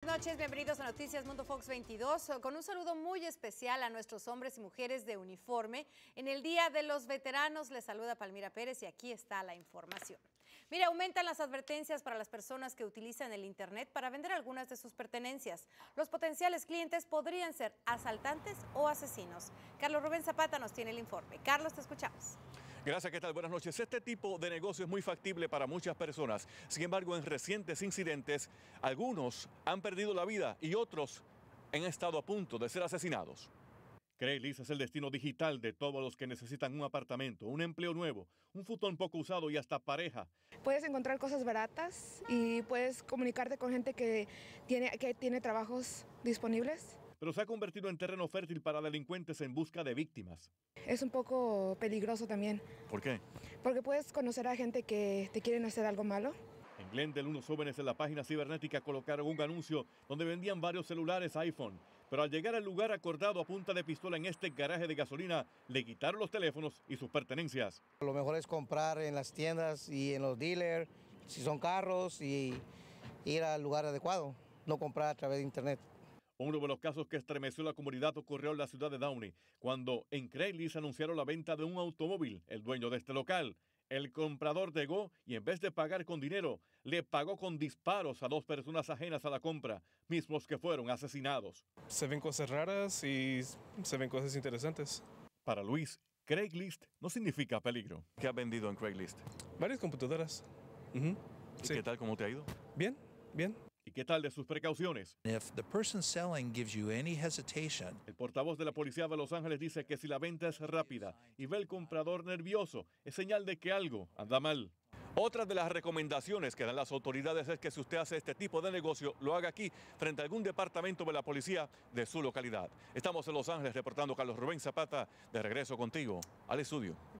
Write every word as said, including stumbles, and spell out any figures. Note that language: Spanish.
noches, bienvenidos a Noticias Mundo Fox veintidós, con un saludo muy especial a nuestros hombres y mujeres de uniforme. En el Día de los Veteranos les saluda Palmira Pérez y aquí está la información. Mire, aumentan las advertencias para las personas que utilizan el Internet para vender algunas de sus pertenencias. Los potenciales clientes podrían ser asaltantes o asesinos. Carlos Rubén Zapata nos tiene el informe. Carlos, te escuchamos. Gracias, ¿qué tal? Buenas noches. Este tipo de negocio es muy factible para muchas personas. Sin embargo, en recientes incidentes, algunos han perdido la vida y otros han estado a punto de ser asesinados. Craigslist es el destino digital de todos los que necesitan un apartamento, un empleo nuevo, un futón poco usado y hasta pareja. Puedes encontrar cosas baratas y puedes comunicarte con gente que tiene, que tiene trabajos disponibles. Pero se ha convertido en terreno fértil para delincuentes en busca de víctimas. Es un poco peligroso también. ¿Por qué? Porque puedes conocer a gente que te quieren hacer algo malo. En Glendale, unos jóvenes en la página cibernética colocaron un anuncio donde vendían varios celulares iPhone. Pero al llegar al lugar acordado a punta de pistola en este garaje de gasolina, le quitaron los teléfonos y sus pertenencias. Lo mejor es comprar en las tiendas y en los dealers, si son carros, y ir al lugar adecuado, no comprar a través de internet. Uno de los casos que estremeció la comunidad ocurrió en la ciudad de Downey, cuando en Craigslist anunciaron la venta de un automóvil. El dueño de este local, el comprador llegó y en vez de pagar con dinero, le pagó con disparos a dos personas ajenas a la compra, mismos que fueron asesinados. Se ven cosas raras y se ven cosas interesantes. Para Luis, Craigslist no significa peligro. ¿Qué ha vendido en Craigslist? Varias computadoras. Uh-huh. ¿Y Sí. qué tal? ¿Cómo te ha ido? Bien, bien. ¿Y qué tal de sus precauciones? If the person selling gives you any hesitation, El portavoz de la policía de Los Ángeles dice que si la venta es rápida y ve el comprador nervioso, es señal de que algo anda mal. Otra de las recomendaciones que dan las autoridades es que si usted hace este tipo de negocio, lo haga aquí, frente a algún departamento de la policía de su localidad. Estamos en Los Ángeles reportando Carlos Rubén Zapata, de regreso contigo al estudio.